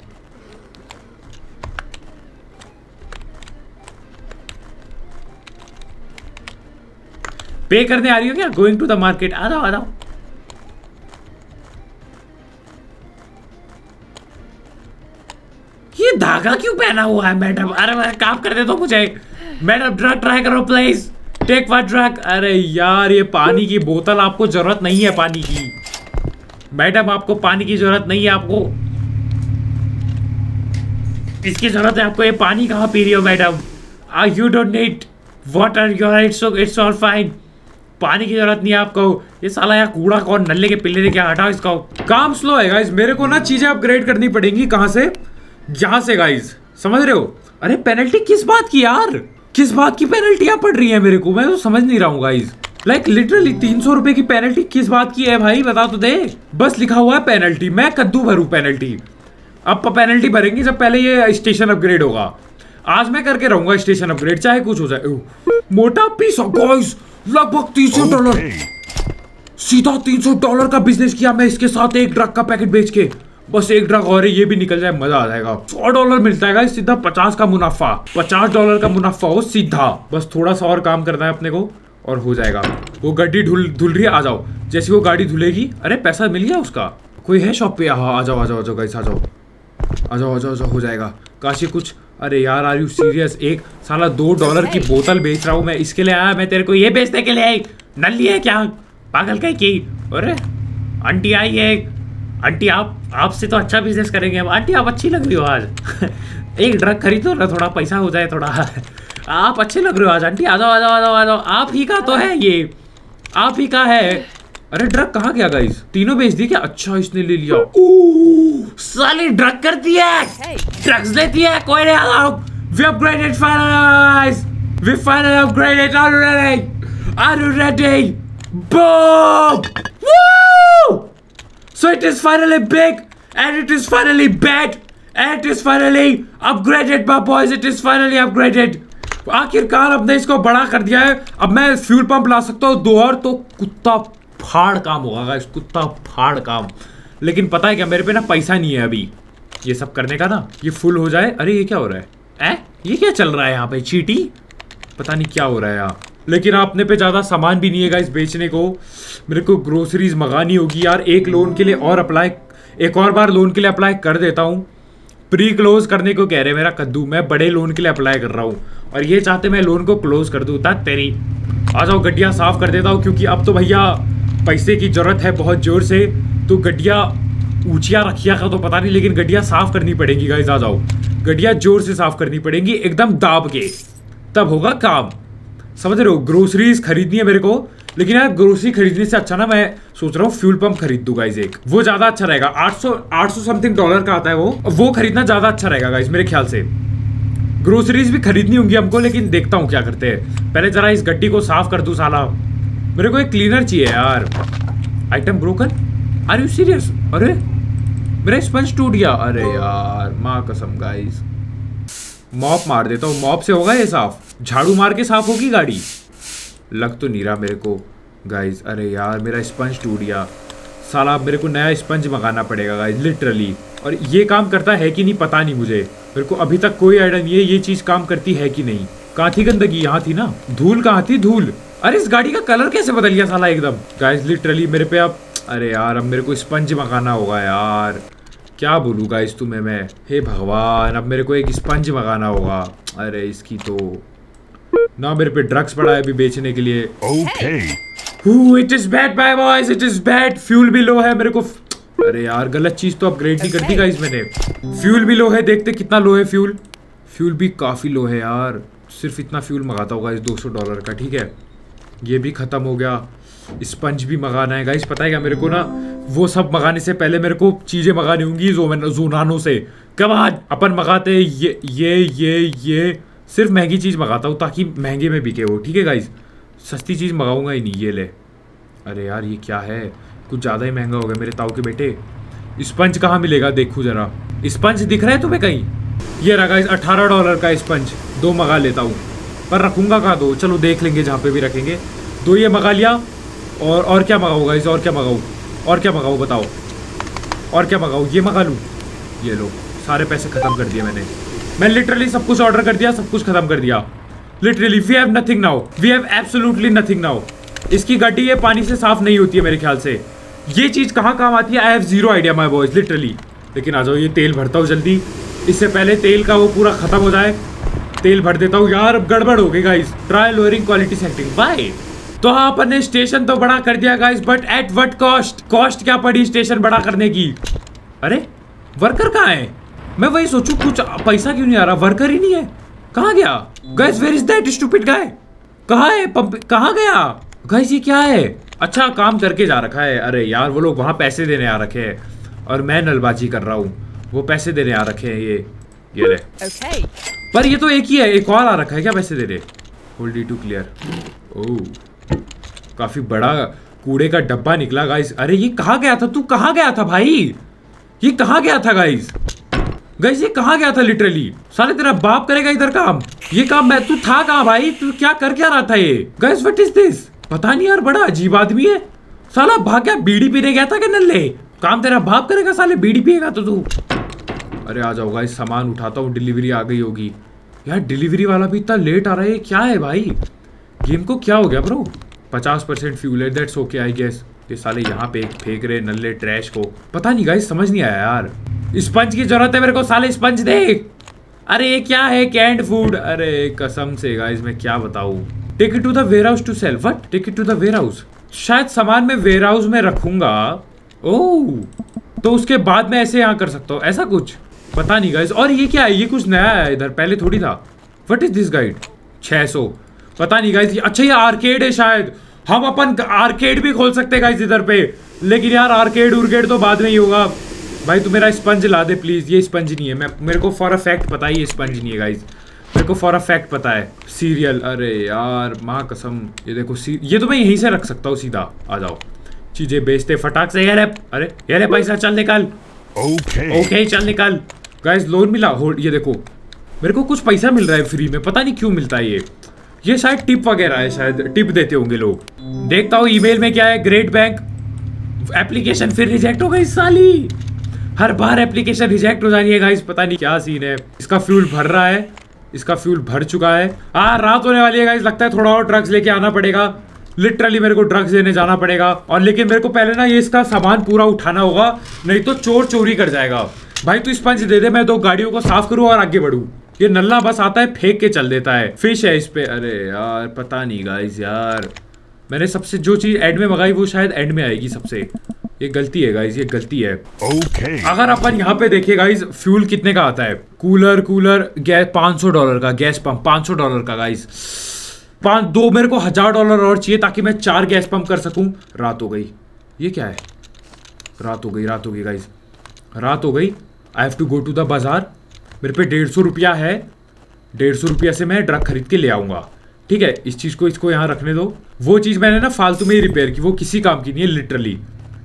पे करने आ रही हो क्या? गोइंग टू द मार्केट, आ जाओ आ जाओ। ये धागा क्यों पहना हुआ है मैडम? अरे मैं काम कर दे तो मुझे। मैडम ड्रग ट्राई करो प्लीज, टेक वन ड्रग। अरे यार ये पानी की बोतल, आपको जरूरत नहीं है पानी की मैडम, आपको पानी की जरूरत नहीं है, आपको इसकी जरूरत है। आपको ये पानी कहाँ पी रही हो madam? You don't need water, you are it's it's all fine. पानी की जरूरत नहीं है आपको। ये साला यार कूड़ा कौन नल्ले के पिल्ले ने क्या, हटाओ इसका। काम स्लो है गाइस, मेरे को ना चीजें अपग्रेड करनी पड़ेंगी। कहाँ से? यहाँ से गाइस, समझ रहे हो? अरे पेनल्टी किस बात की यार? किस बात की पेनल्टियां पड़ रही है मेरे को, मैं तो समझ नहीं रहा हूँ गाइस। लाइक लिटरली तीन सौ रुपए की पेनल्टी किस बात की है भाई, बता तो दे। बस लिखा हुआ है पेनल्टी, मैं कद्दू भरूं पेनल्टी। अब पेनल्टी भरेंगे जब पहले ये स्टेशन अपग्रेड होगा। आज मैं करके रहूंगा स्टेशन अपग्रेड, चाहे कुछ हो जाए। मोटा पीस गाइस, लगभग तीन सौ डॉलर, सीधा तीन सौ डॉलर का बिजनेस किया मैं इसके साथ, एक ड्रग का पैकेट बेच के। बस एक ड्रग और है, ये भी निकल जाए मजा आ जाएगा। सौ डॉलर मिलता है गाइस, सीधा पचास का मुनाफा, पचास डॉलर का मुनाफा हो सीधा। बस थोड़ा सा और काम करना है अपने को और हो जाएगा। वो गाड़ी धुल धुल रही है, आ जाओ। जैसे वो गाड़ी धुलेगी, अरे पैसा मिल गया उसका। कोई है शॉप पे? हाँ आ जाओ आ जाओ आ जाओ गाइस, आ जाओ आ जाओ आ जाओ, जाओ हो जाएगा। काशी कुछ, अरे यार आर यू सीरियस? एक साला दो डॉलर की बोतल बेच रहा हूँ मैं, इसके लिए आया मैं तेरे को ये बेचने के लिए? नल्ली है क्या, पागल कहीं की? अरे आंटी आई है, आंटी आप आपसे तो अच्छा बिजनेस करेंगे अब। आंटी आप अच्छी लग रही हो आज एक ड्रग खरीदो ना, थोड़ा पैसा हो जाए थोड़ा। आप अच्छे लग रहे हो आज आंटी, आ जाओ आ जाओ आ जाओ आ जाओ। आप ही का तो है ये, आप ही का है। अरे ड्रग कहाँ गया गाइस? तीनों बेच दी क्या? अच्छा इसने ले लिया। साली ड्रग करती है, ड्रग्स लेती है। कोई नहीं, आ जाओ। We upgraded finally. We finally upgraded. Are you ready? Are you ready? Boom! Woo! So it is finally big, and it is finally bad, and it is finally upgraded, my boys. It is finally upgraded. आखिरकार हमने इसको बड़ा कर दिया है। अब मैं फ्यूल पंप ला सकता हूँ दो और, तो कुत्ता फाड़ काम होगा गाइस, कुत्ता फाड़ काम। लेकिन पता है क्या, मेरे पे ना पैसा नहीं है अभी ये सब करने का ना। ये फुल हो जाए। अरे ये क्या हो रहा है? ए? ये क्या चल रहा है यहाँ पे? चीटी, पता नहीं क्या हो रहा है यहाँ। लेकिन अपने पे ज़्यादा सामान भी नहीं है गाइस बेचने को। मेरे को ग्रोसरीज मंगानी होगी यार। एक लोन के लिए और अप्लाई, एक और बार लोन के लिए अप्लाई कर देता हूँ। प्री क्लोज करने को कह रहे मेरा कद्दू, मैं बड़े लोन के लिए अप्लाई कर रहा हूँ और ये चाहते मैं लोन को क्लोज कर दूँ। तात तेरी, आ जाओ गड्डियाँ साफ कर देता हूँ, क्योंकि अब तो भैया पैसे की ज़रूरत है बहुत ज़ोर से। तो गड्डियाँ ऊँचिया रखिया का तो पता नहीं, लेकिन गड्डियाँ साफ करनी पड़ेगी गाइस। आ जाओ, गड्डियाँ जोर से साफ करनी पड़ेंगी, एकदम दाब के, तब होगा काम। समझ रहे हो? ग्रोसरीज खरीदनी है मेरे को, लेकिन यार ग्रोसरी खरीदने से अच्छा ना मैं सोच रहा हूँ फ्यूल पंप खरीद दूँ गाइस एक। वो ज़्यादा अच्छा रहेगा। आठ सौ आठ सौ समथिंग डॉलर का आता है वो वो खरीदना ज़्यादा अच्छा रहेगा गाइस मेरे ख्याल से। ग्रोसरीज भी खरीदनी होंगी हमको, लेकिन देखता हूँ क्या करते हैं। पहले जरा इस गड्डी को साफ कर दूँ साला। मेरे को एक क्लीनर चाहिए यार। Item broken, are you serious? अरे मेरा स्पंज टूट गया। अरे यार माँ कसम गाइस, मॉप मार देता हूँ, मॉप से होगा ये साफ। झाड़ू मार के साफ होगी गाड़ी, लग तो नहीं रहा मेरे को गाइस। अरे यार मेरा स्पंज टूट गया साला, मेरे को नया स्पंज मंगाना पड़ेगा गाइस लिटरली। और ये काम करता है कि नहीं पता नहीं मुझे, मेरे को अभी तक कोई आइडिया नहीं है ये चीज़ काम करती है कि नहीं। कहाँ थी गंदगी? यहाँ थी ना। धूल कहाँ थी? धूल। अरे इस गाड़ी का कलर कैसे बदल गया साला एकदम गाइस लिटरली मेरे पे अब। अरे यार अब मेरे को स्पंज मंगाना होगा यार, क्या बोलूँ गाइस तुम्हें मैं। हे भगवान, अब मेरे को एक स्पंज मंगाना होगा। अरे इसकी तो ना मेरे पे ड्रग्स पड़ा है अभी बेचने के लिए। Okay, it is bad bye boys, it is bad. Fuel भी लो है मेरे को। अरे यार गलत चीज तो अपग्रेड नहीं कर दी गाइस मैंने। फ्यूल भी लो है, देखते कितना लो है फ्यूल। फ्यूल भी काफी लो है यार। सिर्फ इतना फ्यूल मंगाता होगा इस दो सौ डॉलर का। ठीक है, ये भी खत्म हो गया। स्पंज भी मंगाना है गाइस। पता है क्या, मेरे को ना वो सब मंगाने से पहले मेरे को चीजें मंगानी होंगी जोनानो से। कब आज अपन मंगाते ये ये ये ये सिर्फ महंगी चीज़ मंगाता हूँ ताकि महंगे में बिके वो। ठीक है गाइस, सस्ती चीज़ मंगाऊंगा ही नहीं। ये ले। अरे यार ये क्या है, कुछ ज़्यादा ही महंगा हो गया मेरे ताऊ के बेटे। स्पंज कहाँ मिलेगा देखूँ जरा। स्पंज दिख रहा है तुम्हें कहीं? ये रहा गाइस अठारह डॉलर का स्पंज। दो मंगा लेता हूँ, पर रखूँगा कहाँ दो, चलो देख लेंगे जहाँ पे भी रखेंगे। दो ये मंगा लिया। और और क्या मंगाऊँ गाइस? और क्या मंगाऊँ? और क्या मंगाऊँ बताओ? और क्या मंगाऊँ? ये मंगा लूँ? ये लो, सारे पैसे ख़त्म कर दिए मैंने। मैं लिटरली सब कुछ ऑर्डर कर दिया, सब कुछ खत्म कर दिया literally. We have nothing now, we have absolutely nothing now. इसकी गड्डी ये पानी से साफ नहीं होती है मेरे ख्याल से। ये चीज़ कहाँ काम आती है I have zero idea my boys literally. लेकिन आ जाओ, ये तेल भरता हूँ जल्दी, इससे पहले तेल का वो पूरा खत्म हो जाए। तेल भर देता हूँ यार, अब गड़बड़ हो गई guys. Try lowering quality setting bye. तो हाँ अपन ने स्टेशन तो बड़ा कर दिया guys, but at what cost? Cost क्या पड़ी स्टेशन बड़ा करने की? अरे वर्कर कहाँ है? मैं वही सोचूं कुछ पैसा क्यों नहीं आ रहा, वर्कर ही नहीं है। कहाँ गया guys? Where is that stupid guy? कहाँ है पंप? कहाँ गया गाइस? ये क्या है? अच्छा काम करके जा रखा है। अरे यार वो लोग वहाँ पैसे देने आ रखे हैं और मैं नलबाजी कर रहा हूँ। वो पैसे देने आ रखे हैं। ये ये ले। okay. पर ये तो एक ही है, एक और आ रखा है क्या पैसे दे रहे? Hold to clear. ओह काफी बड़ा कूड़े का डब्बा निकला गाइस। अरे ये कहाँ गया था? तू कहाँ गया था भाई? ये कहाँ गया था गाइस? गाइस ये कहाँ गया था लिटरली? साले तेरा बाप करेगा इधर काम। ये काम मैं, तू था कहाँ भाई? तू क्या कर क्या रहा था ये? Guys what is this? पता नहीं यार, बड़ा अजीब आदमी है साला। भाग गया, बीड़ी पीने गया था क्या नल्ले? काम तेरा बाप करेगा साले, बीड़ी पिएगा तो तू। अरे आ जाओ गाइस, सामान उठाता हूँ, डिलीवरी आ गई होगी। यार डिलीवरी वाला भी इतना लेट आ रहा है, क्या है भाई? गेम को क्या हो गया ब्रो? पचास परसेंट फ्यूल है, दैट्स ओके आई गेस। ये साले यहाँ पे फेंक रहे नल्ले ट्रैश को। पता नहीं गाइस, समझ नहीं आया यार। स्पंज की जरूरत है मेरे को, साले स्पंज दे। अरे ये क्या है? Canned food. अरे कसम से गाइस मैं क्या बताऊं। Take it to the warehouse to sell. What? Take it to the warehouse. शायद सामान में वेयर हाउस में रखूंगा। ओह तो उसके बाद मैं ऐसे यहाँ कर सकता हूँ, ऐसा कुछ पता नहीं गाइस। और ये क्या है? ये कुछ नया है इधर, पहले थोड़ी था। What is this guide? छह सौ पता नहीं गाइस। अच्छा ये आर्केड है शायद, हम अपन आर्केड भी खोल सकते हैं गाइस इधर पे। लेकिन यार आर्केड उर्केड तो बाद में ही होगा। भाई तू मेरा स्पंज ला दे प्लीज। ये स्पंज नहीं है, मैं मेरे को फॉर अ फैक्ट पता है ये स्पंज नहीं है गाइस, मेरे को फॉर अ फैक्ट पता है। सीरियल, अरे यार माँ कसम। ये देखो सी, ये तो मैं यहीं से रख सकता हूँ सीधा। आ जाओ, चीजें बेचते फटाक से। यार अरे यार पैसा चल निकाल। ओके ओके चल निकाल। गाइस लोन मिला। होल्ड, ये देखो मेरे को कुछ पैसा मिल रहा है फ्री में, पता नहीं क्यों मिलता है ये। ये शायद टिप वगैरह है, शायद टिप देते होंगे लोग। देखता हूँ ईमेल में क्या है। ग्रेट बैंक एप्लीकेशन फिर रिजेक्ट हो गई साली। हर बार एप्लीकेशन रिजेक्ट हो जानी है गाइस, पता नहीं क्या सीन है। इसका फ्यूल भर रहा है, इसका फ्यूल भर चुका है। हाँ रात होने वाली है गाइस, लगता है थोड़ा और ड्रग्स लेके आना पड़ेगा। लिटरली मेरे को ड्रग्स लेने जाना पड़ेगा। और लेकिन मेरे को पहले ना ये इसका सामान पूरा उठाना होगा, नहीं तो चोर चोरी कर जाएगा। भाई तू स्पंज दे दे, मैं दो गाड़ियों को साफ करूँ और आगे बढ़ूँ। ये नल्ला बस आता है फेंक के चल देता है। फिश है इस पे। अरे यार पता नहीं गाइस यार, मैंने सबसे जो चीज एंड में मंगाई वो शायद एंड में आएगी सबसे। ये गलती है गाइस, ये गलती है। okay. अगर अपन यहाँ पे देखिए गाइस, फ्यूल कितने का आता है? कूलर कूलर गैस पाँच सौ डॉलर का, गैस पंप पाँच सौ डॉलर का गाइस। पाँच दो मेरे को हजार डॉलर और चाहिए ताकि मैं चार गैस पंप कर सकूं। रात हो गई। ये क्या है? रात हो गई, रात हो गई गाइस, रात हो गई। I have to go to the bazaar. मेरे पे डेढ़ सौ रुपया है, डेढ़ सौ रुपया से मैं ड्रग खरीद के ले आऊंगा। ठीक है, इस चीज को इसको यहाँ रखने दो। वो चीज मैंने ना फालतू में ही रिपेयर की, वो किसी काम की नहीं है लिटरली।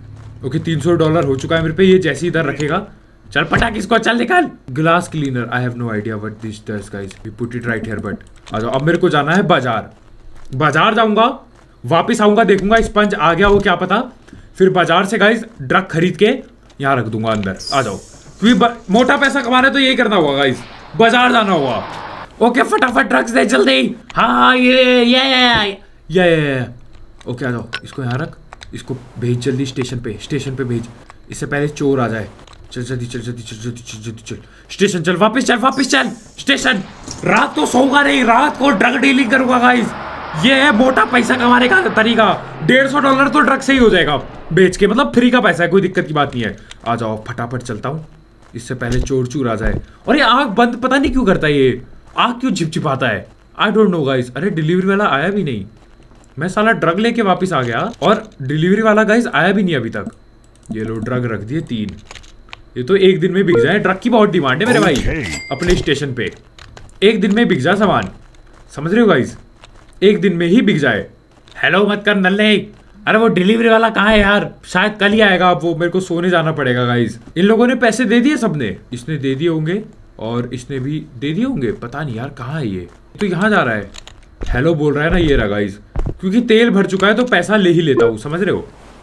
ओके तीन सौ डॉलर हो चुका है मेरे पे। ये जैसे इधर रखेगा, चल पटाक इसको, चल निकाल। Glass cleaner, I have no idea what this does guys, we put it right here. But आ जाओ, अब मेरे को जाना है बाजार। बाजार जाऊंगा, वापस आऊंगा, देखूंगा स्पंज आ गया हो क्या पता, फिर बाजार से गाइस ड्रग खरीद के यहाँ रख दूंगा अंदर। आ जाओ, क्योंकि मोटा पैसा कमाना है तो यही करना होगा गाइस, बाजार जाना होगा। ओके फटाफट ड्रग्स दे जल्दी। हाँ ये ये ये ये ये ओके आ जाओ, इसको यहाँ रख, इसको भेज जल्दी स्टेशन पे, स्टेशन पे भेज, इससे पहले चोर आ जाए। चल जल्दी चल जल्दी चल जल्दी चल जल्दी चल स्टेशन चल, वापस चल वापस चल स्टेशन। रात को सोऊंगा नहीं, रात को ड्रग डीलिंग करूंगा गाइस। ये है मोटा पैसा कमाने का तरीका। डेढ़ सौ डॉलर तो ड्रग से ही हो जाएगा बेच के, मतलब फ्री का पैसा है, कोई दिक्कत की बात नहीं है। आ जाओ फटाफट चलता हूँ, इससे पहले चोर चूर आ जाए। और ये आँख बंद पता नहीं क्यों करता है, ये आँख क्यों झिपझिपाता है, आई डोंट नो गाइस। अरे डिलीवरी वाला आया भी नहीं, मैं साला ड्रग लेके वापस आ गया और डिलीवरी वाला गाइस आया भी नहीं अभी तक। ये लो ड्रग रख दिए तीन, ये तो एक दिन में बिक जाए। ड्रग की बहुत डिमांड है मेरे भाई अपने स्टेशन पे, एक दिन में बिक जाए सामान, समझ रहे हो गाइस, एक दिन में ही बिक जाए। हेलो मत कर नल्ले। अरे वो डिलीवरी वाला कहाँ है यार, शायद कल ही आएगा। अब वो मेरे को सोने जाना पड़ेगा गाइस। इन लोगों ने पैसे दे दिए सबने, इसने दे दिए होंगे और इसने भी दे दिए होंगे, पता नहीं यार कहाँ है ये। तो यहाँ जा रहा है, हेलो बोल रहा है ना, ये रहा गाइस। क्योंकि तेल भर चुका है तो पैसा ले ही लेता हूँ, समझ रहे हो।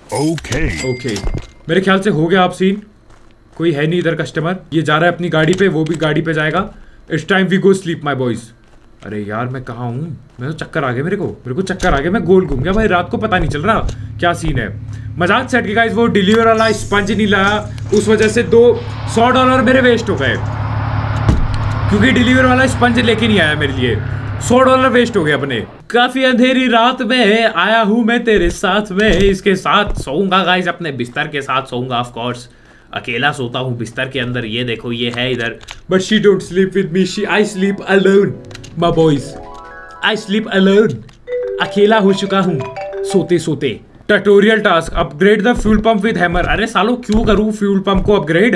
ओके ओके मेरे ख्याल से हो गया आप सीन, कोई है नहीं इधर कस्टमर। ये जा रहा है अपनी गाड़ी पे, वो भी गाड़ी पे जाएगा। It's time we go sleep my boys. अरे यार मैं कहाँ हूँ, मैं तो चक्कर आ गया मेरे को, मेरे को चक्कर आ गया, मैं गोल घूम गया भाई। रात को पता नहीं चल रहा क्या सीन है। मजाक सेट के गाइस, वो डिलीवर वाला स्पंज नहीं लाया, उस वजह से दो सौ डॉलर मेरे वेस्ट हो गए, क्योंकि डिलीवर वाला स्पंज लेके नहीं आया मेरे लिए। सौ डॉलर वेस्ट हो गए अपने। काफी अंधेरी रात में आया हूँ मैं तेरे साथ में, इसके साथ सोऊंगा गाइस, अपने बिस्तर के साथ सोऊंगा ऑफ कोर्स। अकेला सोता हूँ बिस्तर के अंदर, ये देखो ये है इधर। But she don't sleep with me, she I sleep alone my boys, I sleep alone. अकेला हो चुका हूँ सोते सोते। Tutorial task, upgrade the fuel pump with hammer. अरे सालो क्यों करूँ फ्यूल पंप को अपग्रेड,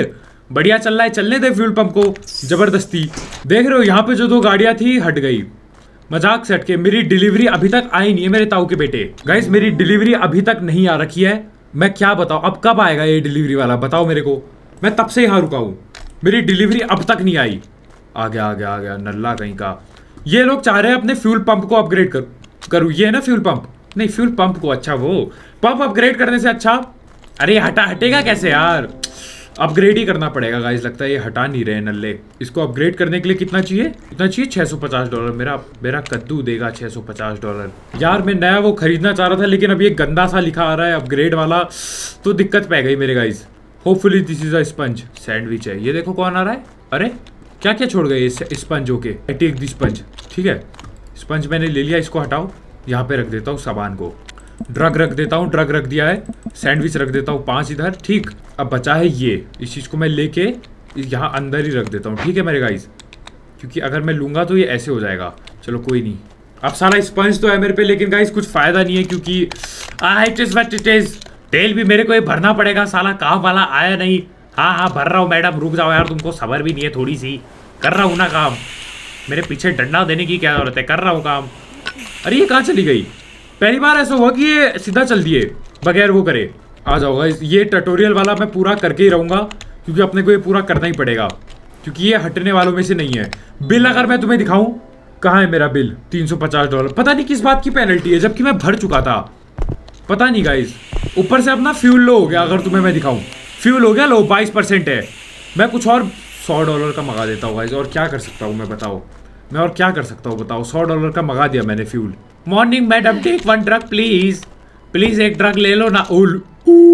बढ़िया चल रहा है, चलने दे फ्यूल पंप को जबरदस्ती। देख रहे हो यहाँ पे जो दो गाड़ियां थी हट गई, मजाक से हटके। मेरी डिलीवरी अभी तक आई नहीं है मेरे ताऊ के बेटे। गाइस मेरी डिलीवरी अभी तक नहीं आ रखी है। मैं क्या बताऊं, अब कब आएगा ये डिलीवरी वाला, बताओ मेरे को। मैं तब से यहाँ रुका हूँ, मेरी डिलीवरी अब तक नहीं आई। आ गया आ गया आ गया नल्ला कहीं का। ये लोग चाह रहे हैं अपने फ्यूल पंप को अपग्रेड कर करूँ। ये है ना फ्यूल पंप, नहीं फ्यूल पंप को, अच्छा वो पंप अपग्रेड करने से अच्छा। अरे हटा हटेगा कैसे यार, अपग्रेड ही करना पड़ेगा गाइस। लगता है ये हटा नहीं रहे नल्ले। इसको अपग्रेड करने के लिए कितना चाहिए, कितना चाहिए, छह सौ पचास डॉलर। मेरा मेरा कद्दू देगा छह सौ पचास डॉलर। यार मैं नया वो खरीदना चाह रहा था, लेकिन अब ये गंदा सा लिखा आ रहा है अपग्रेड वाला, तो दिक्कत पै गई मेरे guys. Hopefully this is a sponge. Sandwich है ये, देखो कौन आ रहा है। अरे क्या क्या छोड़ गए स्पंज होके। आई टेक दी स्पंज, ठीक है स्पंज मैंने ले लिया। इसको हटाओ, यहाँ पे रख देता हूँ सामान को। ड्रग रख देता हूँ, ड्रग रख दिया है। सैंडविच रख देता हूँ पांच इधर, ठीक। अब बचा है ये, इस चीज़ को मैं लेके यहाँ अंदर ही रख देता हूँ, ठीक है मेरे गाइस, क्योंकि अगर मैं लूँगा तो ये ऐसे हो जाएगा। चलो कोई नहीं। अब सारा स्पंज तो है मेरे पे, लेकिन गाइस कुछ फ़ायदा नहीं है, क्योंकि it is what it is. तेल भी मेरे को ये भरना पड़ेगा, साला काम वाला आया नहीं। हाँ हाँ भर रहा हूँ मैडम, रुक जाओ यार, तुमको सबर भी नहीं है थोड़ी सी। कर रहा हूँ ना काम, मेरे पीछे डंडा देने की क्या जरूरत है, कर रहा हूँ काम। अरे ये कहाँ चली गई, पहली बार ऐसा हुआ कि ये सीधा चल दिए बगैर वो करे। आ जाओगा, ये ट्यूटोरियल वाला मैं पूरा करके ही रहूँगा, क्योंकि अपने को ये पूरा करना ही पड़ेगा, क्योंकि ये हटने वालों में से नहीं है। बिल अगर मैं तुम्हें दिखाऊं, कहाँ है मेरा बिल, तीन सौ पचास डॉलर। पता नहीं किस बात की पेनल्टी है, जबकि मैं भर चुका था। पता नहीं गाइस, ऊपर से अपना फ्यूल लो हो गया। अगर तुम्हें मैं दिखाऊं, फ्यूल हो गया लो, बाईस परसेंट है। मैं कुछ और सौ डॉलर का मंगा देता हूँ गाइस, और क्या कर सकता हूँ मैं, बताओ मैं और क्या कर सकता हूँ बताओ। सौ डॉलर का मंगा दिया मैंने fuel. Morning madam, take one drug please, please एक ड्रग ले लो ना। उल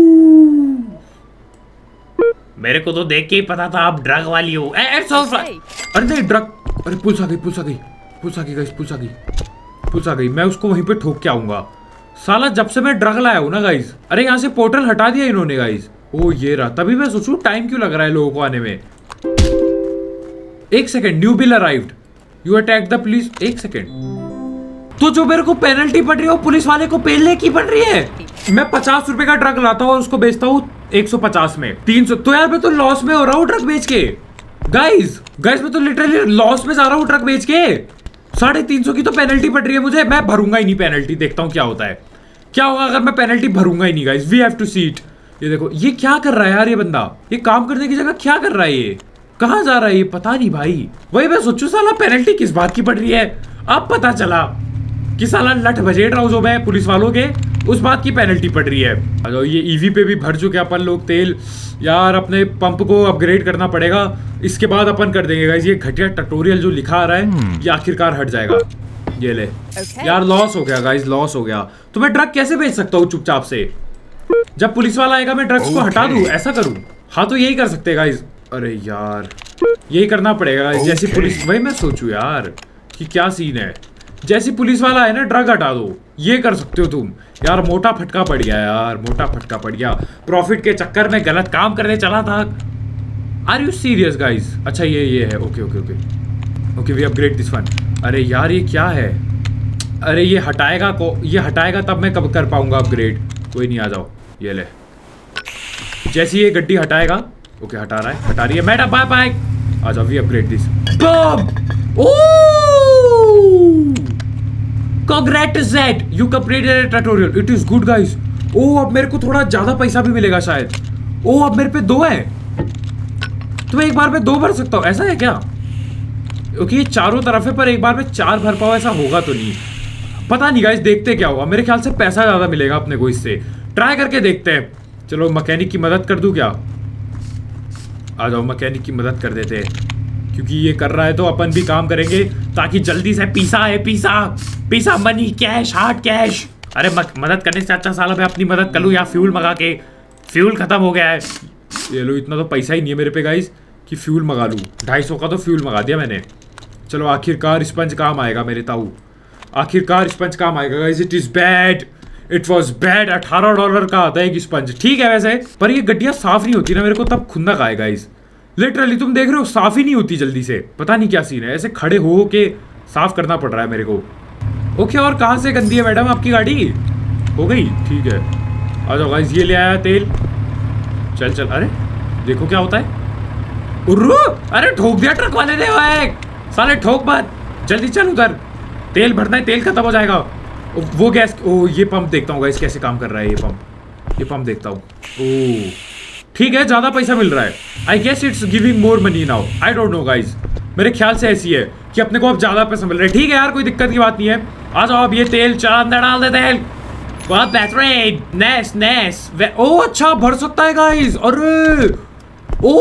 मेरे को तो देख के ही पता था आप ड्रग वाली हो। ए, ए, सौ, सौ। अरे नहीं ड्रग, अरे पुलिस आ गई, पुलिस आ गई, पुलिस आ गई गाइस, पुलिस आ गई, पुलिस आ गई। मैं उसको वहीं पे ठोक के आऊंगा। साला जब से मैं ड्रग लाया हूँ ना गाइस। अरे यहाँ से पोर्टल हटा दिया इन्होंने गाइस। ओ ये रहा, तभी मैं सोचूं टाइम क्यों लग रहा है लोगों को आने में। एक second, new bill arrived, you attack the police. एक सेकेंड, तो जो मेरे को पेनल्टी पड़ रही है वो पुलिस वाले को पेलने की पड़ रही है। मैं पचास रुपए का ड्रग लाता हूँ और उसको बेचता हूँ एक सौ पचास में, तीन सौ। तो यार मैं तो लॉस में हो रहा हूँ ड्रग बेच के। गाइस गाइस मैं तो लिटरली लॉस में जा रहा हूँ ड्रग बेच के। साढ़े तीन सौ की तो पेनल्टी पड़ रही है मुझे। मैं भरूंगा ही नहीं पेनल्टी, देखता हूँ क्या होता है। क्या होगा अगर मैं पेनल्टी भरूंगा ही नहीं guys. We have to see it. ये देखो ये क्या कर रहा है यार, ये बंदा ये काम करने की जगह क्या कर रहा है, ये कहाँ जा रहा है ये, पता नहीं भाई। वही मैं सोचू साला पेनल्टी किस बात की पड़ रही है। अब पता चला कि साला लठ बजेट रहा हूँ जो मैं पुलिस वालों के, उस बात की पेनल्टी पड़ रही है। अगर ये ईवी पे भी भर चुके अपन लोग तेल। यार अपने पंप को अपग्रेड करना पड़ेगा, इसके बाद अपन कर देंगे गाइस। ये घटिया ट्यूटोरियल जो लिखा आ रहा है ये आखिरकार हट जाएगा। ये ले okay. यार लॉस हो गया गाइस, लॉस हो गया। तो मैं ड्रग कैसे बेच सकता हूँ चुपचाप से? जब पुलिस वाला आएगा मैं ड्रग्स okay. को हटा दूं, ऐसा करूं? हाँ तो यही कर सकते हैं गाइस। अरे यार यही करना पड़ेगा गाइस। okay. जैसी पुलिस, वही मैं सोचूं यार कि क्या सीन है। जैसी पुलिस वाला है ना, ड्रग हटा दो, ये कर सकते हो तुम। यार मोटा फटका पड़ गया यार, मोटा फटका पड़ गया। प्रॉफिट के चक्कर में गलत काम करने चला था। Are you serious guys? अच्छा ये ये है, okay okay okay okay we upgrade this one. अरे यार ये क्या है? अरे ये हटाएगा को, ये हटाएगा तब मैं कब कर पाऊंगा अपग्रेड। कोई नहीं, आ जाओ, ये ले। जैसे ये गड्डी हटाएगा, ओके हटा रहा है, हटा रही है मैडम, बाय बाय। आ जाओ, we upgrade this. Bam! Congrats, you completed a tutorial. It is good guys. Oh अब मेरे को थोड़ा ज्यादा पैसा भी मिलेगा शायद। ओह अब मेरे पे दो है, तो मैं एक बार में दो भर सकता हूँ, ऐसा है क्या? ओके ये चारों तरफ है, पर एक बार में चार भर पाओ ऐसा होगा तो नहीं, पता नहीं गाइस, देखते क्या होगा। मेरे ख्याल से पैसा ज्यादा मिलेगा अपने को इससे, ट्राई करके देखते हैं। चलो मैकेनिक की मदद कर दूं क्या? आ जाओ मैकेनिक की मदद कर देते हैं, क्योंकि ये कर रहा है तो अपन भी काम करेंगे, ताकि जल्दी से पीसा है, पीसा पीसा मनी, कैश, हार्ड कैश। अरे मदद करने से अच्छा साला मैं अपनी मदद कर लूँ, या फ्यूल मंगा के। फ्यूल खत्म हो गया है। ये लो, इतना तो पैसा ही नहीं है मेरे पे गाइस कि फ्यूल मंगा लूँ। ढाई सौ का तो फ्यूल मंगा दिया मैंने। चलो आखिरकार स्पंज काम आएगा मेरे ताऊ, आखिरकार स्पंज काम आएगा guys. It is bad, it was bad. अठारह डॉलर का आता है एक स्पंज, ठीक है वैसे, पर ये गड्डियाँ साफ नहीं होती ना, मेरे को तब खुंदक आएगा गाइस। लिटरली तुम देख रहे हो साफ ही नहीं होती जल्दी से, पता नहीं क्या सीन है। ऐसे खड़े हो के साफ करना पड़ रहा है मेरे को। ओके और कहाँ से गंदी है मैडम आपकी गाड़ी? हो गई, ठीक है। आ जाओ गाइस, ये ले आया तेल। चल चल, अरे देखो क्या होता है। उर्रू, अरे ठोक दिया ट्रक वाले ने भाई, साले ठोक मत, जल्दी चल उधर, तेल भरना है, तेल खत्म हो जाएगा। वो गैस, ओ ये पंप देखता हूँ गाइस कैसे काम कर रहा है ये पंप, ये पंप देखता हूँ। ओ ठीक है, ज्यादा पैसा मिल रहा है। I guess it's giving more money now, I don't know guys, मेरे ख्याल से ऐसी है कि अपने को अब ज्यादा पैसा मिल रहा है। ठीक है यार, कोई दिक्कत की बात नहीं है। आ जाओ, अब ये तेल चला, अंदर डाल दे तेल, बहुत बेहतरीन, नेस नेस। ओ अच्छा, भर सकता है गाइस, अरे ओ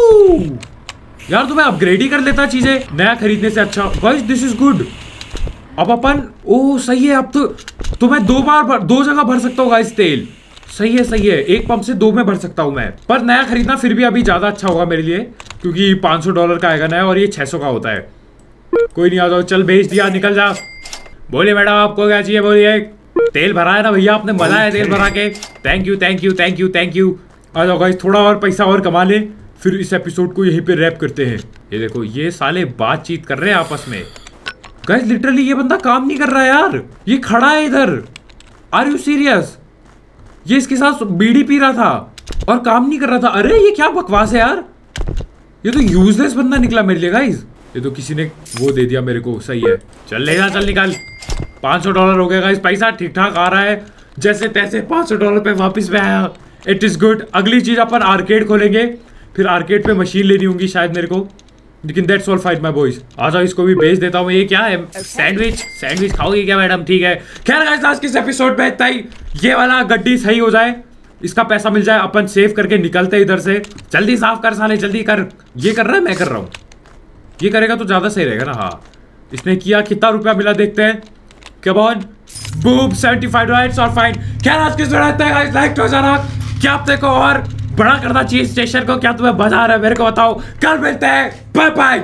यार तो मैं अपग्रेड ही कर लेता चीजें नया खरीदने से। अच्छा गाइस, दिस इज गुड। अब अपन, ओ सही है, अब तो तो मैं दो बार भर, दो जगह भर सकता हूँ गाइस तेल। सही है सही है, एक पंप से दो में भर सकता हूँ मैं। पर नया खरीदना फिर भी अभी ज्यादा अच्छा होगा मेरे लिए, क्योंकि पाँच सौ डॉलर का आएगा नया और ये छह सौ का होता है। कोई नहीं, आ जाओ, चल भेज दिया, निकल जा। बोलिए मैडम, आपको क्या चाहिए बोलिए। तेल भरा है ना भैया आपने, मजा है तेल भरा के। Thank you thank you thank you thank you. आ जाओ गाइस, थोड़ा और पैसा और कमा ले, फिर इस एपिसोड को यहीं पे रैप करते हैं। ये देखो, ये साले बातचीत कर रहे हैं आपस में। गाइस लिटरली ये बंदा काम नहीं कर रहा है यार, ये खड़ा है इधर। Are you serious? ये इसके साथ बीड़ी पी रहा था और काम नहीं कर रहा था। अरे ये क्या बकवास है यार, ये तो यूजलेस बंदा निकला मेरे लिए गाइस। ये तो किसी ने वो दे दिया मेरे को। सही है, चल ले जा, चल निकाल। पाँच सौ डॉलर हो गया गाइस, पैसा ठीक ठाक आ रहा है, जैसे तैसे पाँच सौ डॉलर पे वापस में आया। It is good. अगली चीज अपन आर्केड खोलेंगे, फिर आर्केड पे मशीन लेनी होगी शायद मेरे को, लेकिन that's all fight my boys. आ जाओ, इसको भी भेज देता हूँ। ये क्या है, सैंडविच? सैंडविच खाओगी क्या मैडम? ठीक है। खैर गाइस, आज के इस एपिसोड में इतना ही। ये वाला गड्डी सही हो जाए, इसका पैसा मिल जाए, अपन सेव करके निकलते इधर से। जल्दी साफ कर साले, जल्दी कर। ये कर रहा है, मैं कर रहा हूँ। ये करेगा तो ज्यादा सही रहेगा ना। हाँ, इसने किया, कितना रुपया मिला देखते हैं। Come on, boom, seventy five dollars और फाइन। खैर आज की वीडियो इतना है गाइस, लाइक तो जाना। क्या आप देखो और बड़ा करना चाहिए स्टेशन को, क्या तुम्हें मजा आ रहा है मेरे को बताओ। कल मिलते हैं, बाय बाय।